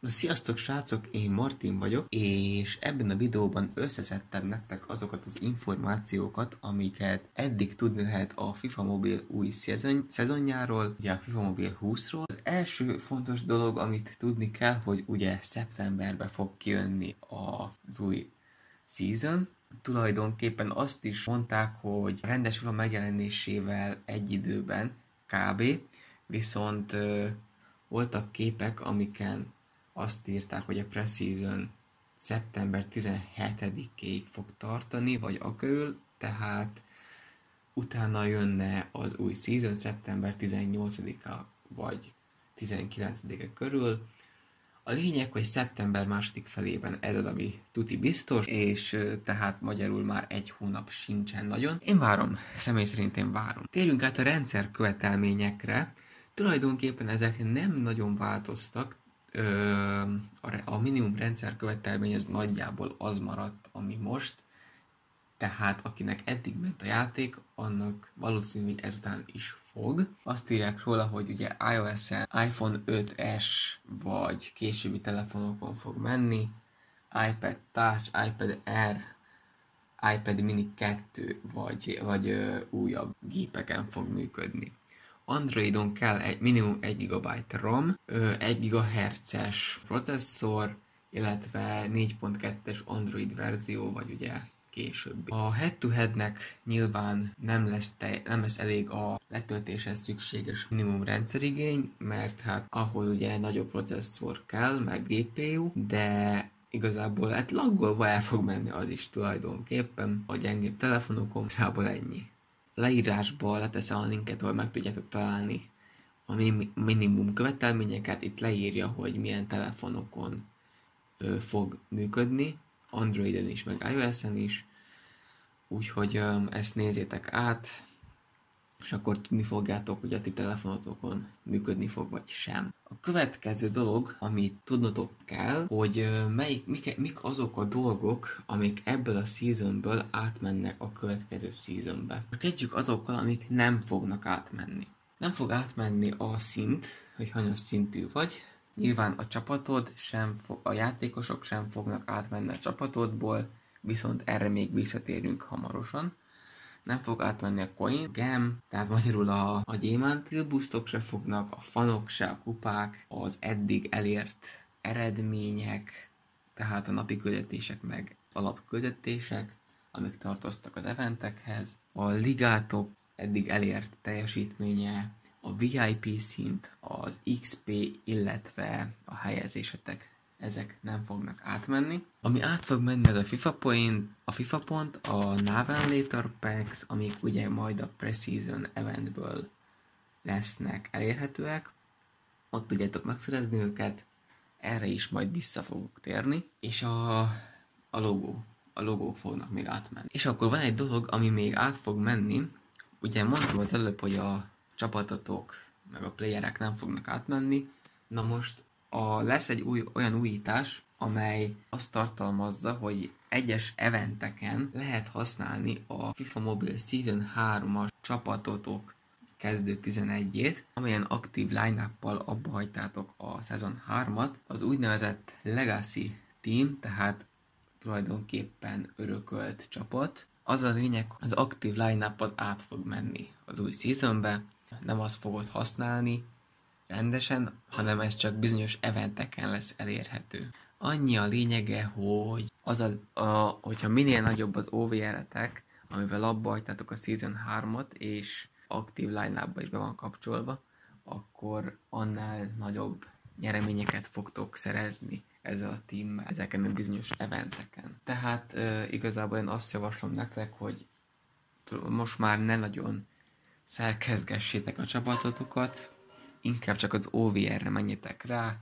Na, sziasztok srácok, én Martin vagyok, és ebben a videóban összeszedtem nektek azokat az információkat, amiket eddig tudni lehet a FIFA Mobile új szezonjáról, ugye a FIFA Mobile 20-ról. Az első fontos dolog, amit tudni kell, hogy ugye szeptemberben fog kijönni az új season. Tulajdonképpen azt is mondták, hogy a rendes FIFA megjelenésével egy időben kb. Viszont voltak képek, amiken azt írták, hogy a Preseason szeptember 17-ig fog tartani, vagy akörül, tehát utána jönne az új season szeptember 18-a vagy 19-e körül. A lényeg, hogy szeptember második felében ez az, ami tuti biztos, és tehát magyarul már egy hónap sincsen nagyon. Én várom, személy szerint én várom. Térjünk át a rendszer követelményekre. Tulajdonképpen ezek nem nagyon változtak, a minimum rendszer követelmény ez nagyjából az maradt, ami most, tehát akinek eddig ment a játék, annak valószínű, hogy ezután is fog. Azt írják róla, hogy ugye iOS-en iPhone 5S vagy későbbi telefonokon fog menni, iPad Touch, iPad Air, iPad Mini 2 vagy újabb gépeken fog működni. Androidon kell minimum 1 GB RAM, 1 GHz-es processzor, illetve 4.2-es Android verzió, vagy ugye későbbi. A head-to-headnek nyilván nem lesz elég a letöltéshez szükséges minimum rendszerigény, mert hát ahol ugye nagyobb processzor kell, meg GPU, de igazából hát laggolva el fog menni az is tulajdonképpen a gyengébb telefonokon, igazából ennyi. Leírásba leteszem a linket, ahol meg tudjátok találni a minimum követelményeket. Itt leírja, hogy milyen telefonokon fog működni, Androiden is, meg iOS-en is, úgyhogy ezt nézzétek át, és akkor tudni fogjátok, hogy a ti telefonotokon működni fog, vagy sem. A következő dolog, amit tudnotok kell, hogy mik azok a dolgok, amik ebből a seasonből átmennek a következő seasonbe. Kezdjük azokkal, amik nem fognak átmenni. Nem fog átmenni a szint, hogy hanyas szintű vagy. Nyilván a csapatod a játékosok sem fognak átmenni a csapatodból, viszont erre még visszatérünk hamarosan. Nem fog átmenni a coin, gem, tehát magyarul a gyémánt boostok se fognak, a fanok se, a kupák, az eddig elért eredmények, tehát a napi küldetések meg alapküldetések, amik tartoztak az eventekhez, a ligátok eddig elért teljesítménye, a VIP szint, az XP, illetve a helyezésetek, ezek nem fognak átmenni. Ami át fog menni, az a FIFA pont, a Now and Later Packs, amik ugye majd a Preseason eventből lesznek elérhetőek. Ott tudjátok megszerezni őket, erre is majd vissza fogok térni. És a logók fognak még átmenni. És akkor van egy dolog, ami még át fog menni. Ugye mondtam az előbb, hogy a csapatotok meg a playerek nem fognak átmenni. Na most lesz egy olyan újítás, amely azt tartalmazza, hogy egyes eventeken lehet használni a FIFA Mobile Season 3-as csapatotok kezdő 11-ét, amelyen aktív line-uppal abba hagytátok a Season 3-at. Az úgynevezett Legacy Team, tehát tulajdonképpen örökölt csapat. Az a lényeg, az aktív line-up az át fog menni az új seasonbe, nem azt fogod használni rendesen, hanem ez csak bizonyos eventeken lesz elérhető. Annyi a lényege, hogy hogyha minél nagyobb az OVR-etek, amivel abba hagytátok a Season 3-at, és aktív line-upba is be van kapcsolva, akkor annál nagyobb nyereményeket fogtok szerezni ezzel a teammel, ezeken a bizonyos eventeken. Tehát igazából én azt javaslom nektek, hogy most már ne nagyon szerkezgessétek a csapatotokat, inkább csak az OVR-re menjetek rá,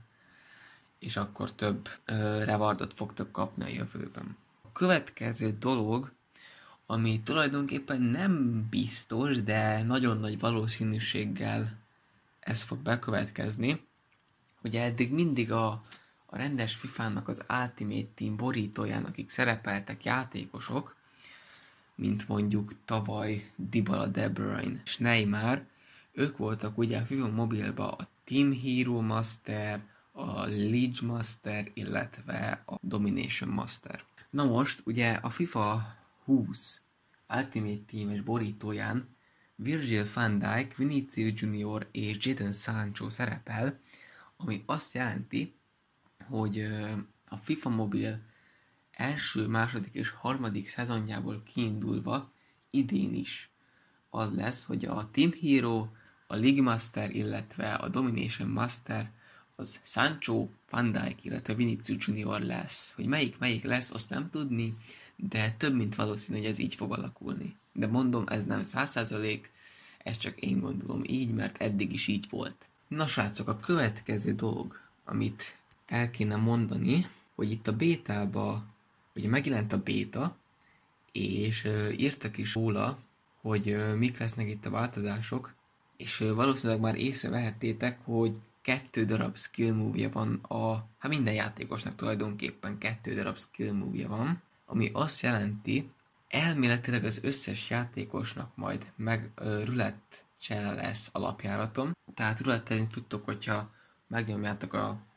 és akkor több rewardot fogtok kapni a jövőben. A következő dolog, ami tulajdonképpen nem biztos, de nagyon nagy valószínűséggel ez fog bekövetkezni, hogy eddig mindig a rendes FIFA-nak az Ultimate Team borítóján, akik szerepeltek játékosok, mint mondjuk tavaly Dybala, De Bruyne és Neymar, ők voltak ugye a FIFA Mobile-ba a Team Hero Master, a League Master, illetve a Domination Master. Na most, ugye a FIFA 20 Ultimate Team-es borítóján Virgil van Dijk, Vinicius Junior és Jadon Sancho szerepel, ami azt jelenti, hogy a FIFA Mobile első, második és harmadik szezonjából kiindulva idén is az lesz, hogy a Team Hero, a League Master, illetve a Domination Master az Sancho, Van Dijk, illetve Vinicius Junior lesz. Hogy melyik lesz, azt nem tudni, de több mint valószínű, hogy ez így fog alakulni. De mondom, ez nem 100%, ez csak én gondolom így, mert eddig is így volt. Na srácok, a következő dolog, amit el kéne mondani, hogy itt a bétába, ugye megjelent a béta, és írtak is róla, hogy mik lesznek itt a változások, és valószínűleg már észrevehettétek, hogy 2 darab skill move-ja van minden játékosnak tulajdonképpen 2 darab skill move-ja van, ami azt jelenti, elméletileg az összes játékosnak majd rulett csele lesz alapjáraton, tehát rulettezni tudtok, hogyha megnyomjátok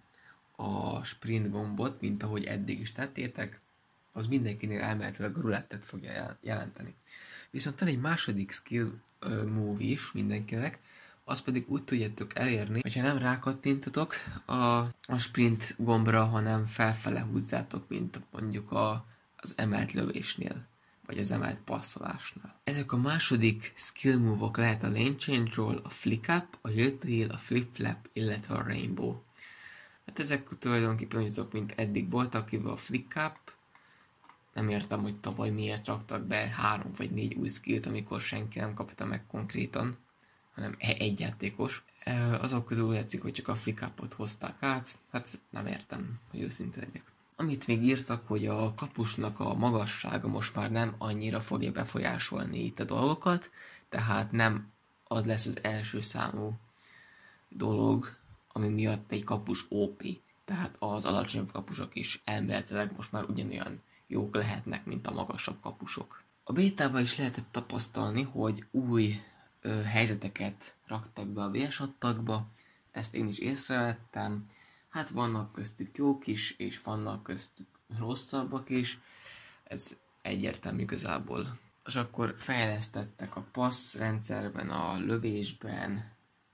a sprint gombot, mint ahogy eddig is tettétek, az mindenkinél elméletileg a rulettet fogja jelenteni. Viszont van egy második skill move is mindenkinek, azt pedig úgy tudjátok elérni, hogyha nem rákattintotok a sprint gombra, hanem felfele húzzátok, mint mondjuk az emelt lövésnél, vagy az emelt passzolásnál. Ezek a második skill move-ok lehet a lane change-ról, a flick up, a hill to hill, a flip flap, illetve a rainbow. Hát ezek tulajdonképpen olyanok, mint eddig voltak, kivel a flick up. Nem értem, hogy tavaly miért raktak be 3 vagy 4 új skillt, amikor senki nem kapta meg konkrétan, hanem egy játékos. Azok közül látszik, hogy csak a flick up-ot hozták át, hát nem értem, hogy őszinte legyek. Amit még írtak, hogy a kapusnak a magassága most már nem annyira fogja befolyásolni itt a dolgokat, tehát nem az lesz az első számú dolog, ami miatt egy kapus OP, tehát az alacsonyabb kapusok is elméletileg most már ugyanolyan jók lehetnek, mint a magasabb kapusok. A bétában is lehetett tapasztalni, hogy új helyzeteket raktak be a vérsattakba, ezt én is észrevettem. Hát vannak köztük jók is, és vannak köztük rosszabbak is, ez egyértelmű igazából. És akkor fejlesztettek a passz rendszerben, a lövésben,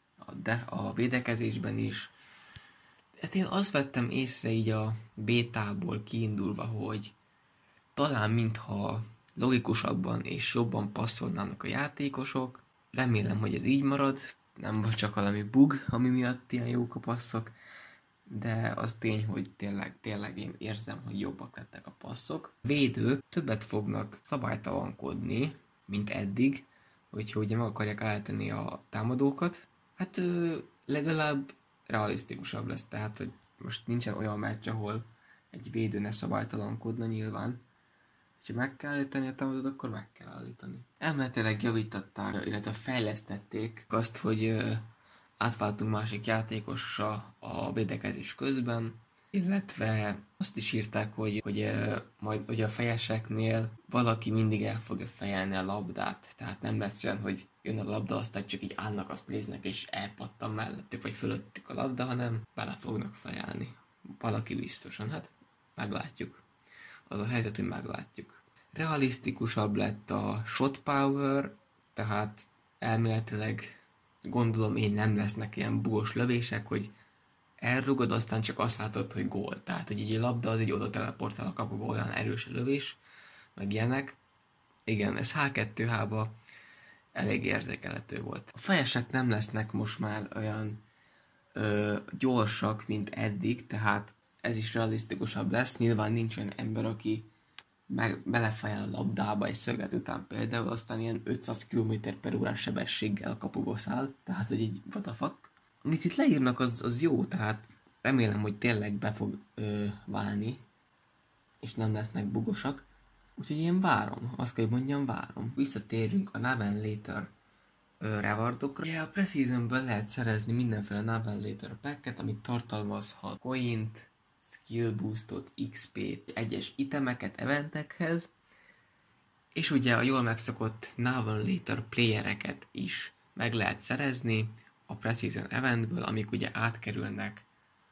a védekezésben is. Hát én azt vettem észre így a bétából kiindulva, hogy talán mintha logikusabban és jobban passzolnának a játékosok. Remélem, hogy ez így marad, nem vagy csak valami bug, ami miatt ilyen jók a passzok, de az tény, hogy tényleg én érzem, hogy jobbak lettek a passzok. Védők többet fognak szabálytalankodni, mint eddig, hogyha ugye meg akarják állítani a támadókat. Hát legalább realisztikusabb lesz, tehát hogy most nincsen olyan meccs, ahol egy védő ne szabálytalankodna nyilván. Ha meg kell állítani a támadót, akkor meg kell állítani. Elméletileg javították, illetve fejlesztették azt, hogy átváltunk másik játékosra a védekezés közben, illetve azt is írták, hogy majd hogy a fejeseknél valaki mindig el fogja fejelni a labdát. Tehát nem lesz olyan, hogy jön a labda, aztán csak így állnak, azt néznek, és elpattan mellettük, vagy fölöttük a labda, hanem bele fognak fejelni. Valaki biztosan, hát meglátjuk. Az a helyzet, hogy meglátjuk. Realisztikusabb lett a shot power, tehát elméletileg gondolom én nem lesznek ilyen bugos lövések, hogy elrugod, aztán csak azt látod, hogy gól. Tehát, hogy így a labda az így oda teleportál a kapuba, olyan erős a lövés, meg ilyenek. Igen, ez H2H-ba elég érzékelhető volt. A fejesek nem lesznek most már olyan gyorsak, mint eddig, tehát ez is realisztikusabb lesz. Nyilván nincs olyan ember, aki belefejel a labdába egy szöglet után például, aztán ilyen 500 km/h sebességgel kapuba száll, tehát hogy így what the fuck. Amit itt leírnak, az jó, tehát remélem, hogy tényleg be fog válni, és nem lesznek bugosak. Úgyhogy én várom, azt kell, hogy mondjam, várom. Visszatérünk a Now and Later rewardokra. Ugye a Pre-Seasonből lehet szerezni mindenféle Now and Later packet, amit tartalmazhat coint, skill boostot, XP-t, egyes itemeket eventekhez, és ugye a jól megszokott Now and Later playereket is meg lehet szerezni a Pre-Season eventből, amik ugye átkerülnek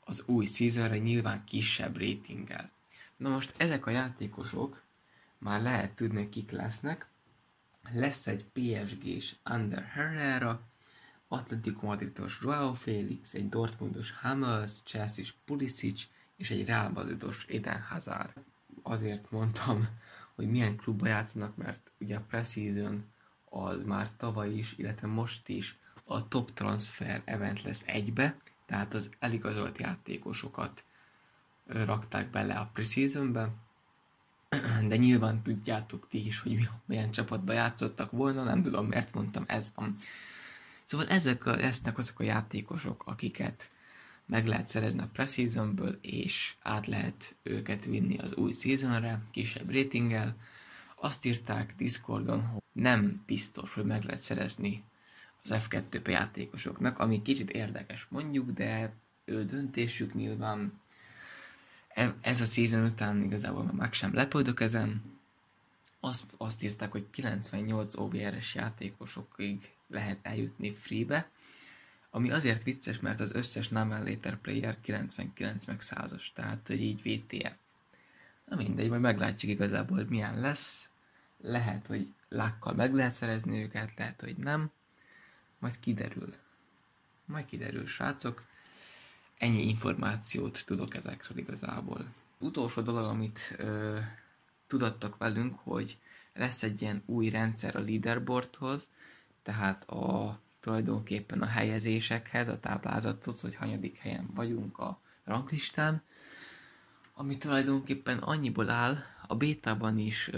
az új seasonre nyilván kisebb ratinggel. Na most ezek a játékosok már lehet tudni, hogy kik lesznek. Lesz egy PSG-s Ander Herrera, Atletico Madridos Joao Félix, egy Dortmundos Hummels, Chelsea-s Pulisic és egy Real Madridos Eden Hazard. Azért mondtam, hogy milyen klubba játszanak, mert ugye a preseason az már tavaly is, illetve most is a top transfer event lesz egybe, tehát az eligazolt játékosokat rakták bele a preseasonbe, de nyilván tudjátok ti is, hogy milyen csapatba játszottak volna, nem tudom miért mondtam, ez van. Szóval ezek lesznek azok a játékosok, akiket meg lehet szerezni a preseasonből, és át lehet őket vinni az új seasonre, kisebb ratinggel. Azt írták Discordon, hogy nem biztos, hogy meg lehet szerezni az F2P játékosoknak, ami kicsit érdekes mondjuk, de ő döntésük nyilván. Ez a season után igazából már meg sem lepődök ezen. Azt írták, hogy 98 OVR-es játékosokig lehet eljutni freebe, ami azért vicces, mert az összes non-later player 99 meg 100-as, tehát hogy így VTF. Na mindegy, majd meglátjuk igazából, hogy milyen lesz. Lehet, hogy lákkal meg lehet szerezni őket, lehet, hogy nem. Majd kiderül. Srácok. Ennyi információt tudok ezekről igazából. Utolsó dolog, amit tudattak velünk, hogy lesz egy ilyen új rendszer a leaderboardhoz, tehát tulajdonképpen a helyezésekhez, a táblázathoz, hogy hanyadik helyen vagyunk a ranglistán, ami tulajdonképpen annyiból áll, a bétában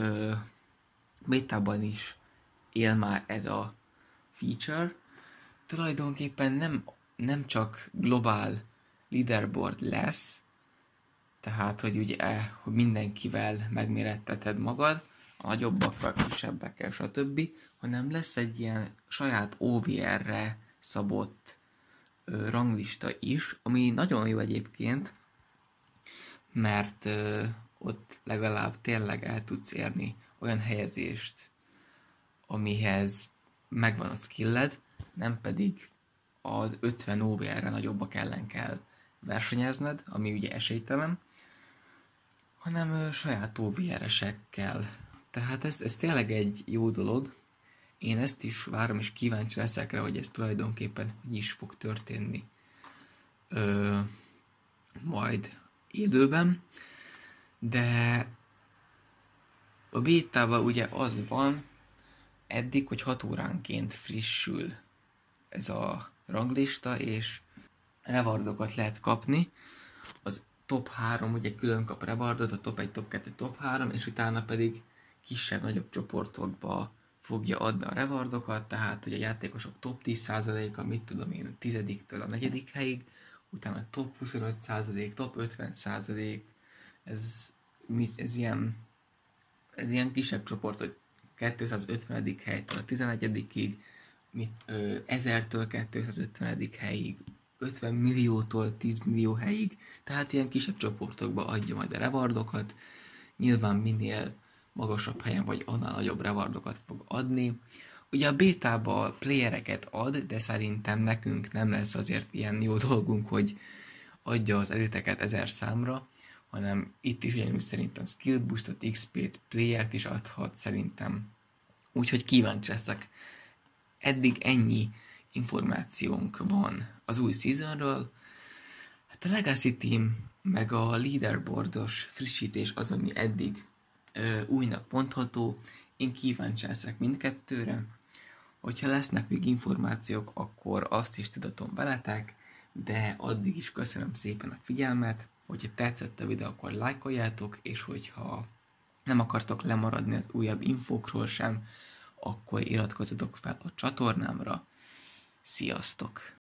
is él már ez a feature, tulajdonképpen nem csak globál leaderboard lesz, tehát, hogy ugye hogy mindenkivel megméretteted magad, a nagyobbakkel, kisebbekkel, stb., hanem lesz egy ilyen saját OVR-re szabott ranglista is, ami nagyon jó egyébként, mert ott legalább tényleg el tudsz érni olyan helyezést, amihez megvan a skilled, nem pedig az 50 OVR-re nagyobbak ellen kell versenyezned, ami ugye esélytelen, hanem saját OVR-esekkel. Tehát ez tényleg egy jó dolog. Én ezt is várom, és kíváncsi leszek rá, hogy ez tulajdonképpen hogy is fog történni majd élőben. De a bétában ugye az van eddig, hogy 6 óránként frissül ez a ranglista, és rewardokat lehet kapni. Az top 3 ugye külön kap rewardot, a top 1, top 2, top 3, és utána pedig kisebb-nagyobb csoportokba fogja adni a rewardokat, tehát hogy a játékosok top 10%-a, mit tudom én, a 10-től a 4. helyig, utána top 25%, top 50%, ez ilyen kisebb csoport, hogy 250. helytől a 11-ig, 1000-től 250. helyig, 50 milliótól 10 millió helyig, tehát ilyen kisebb csoportokba adja majd a rewardokat. Nyilván minél magasabb helyen vagy, annál nagyobb rewardokat fog adni. Ugye a bétába playereket ad, de szerintem nekünk nem lesz azért ilyen jó dolgunk, hogy adja az eliteket 1000 számra, hanem itt is ugyanúgy szerintem skill boostot, XP-t, playert is adhat szerintem. Úgyhogy kíváncsi leszek. Eddig ennyi információnk van az új seasonről. Hát a Legacy Team meg a leaderboardos frissítés az, ami eddig újnak mondható. Én kíváncsi leszek mindkettőre. Hogyha lesznek még információk, akkor azt is tudatom veletek, de addig is köszönöm szépen a figyelmet. Hogyha tetszett a videó, akkor lájkoljátok, és hogyha nem akartok lemaradni az újabb infókról sem, akkor iratkozzatok fel a csatornámra. Sziasztok!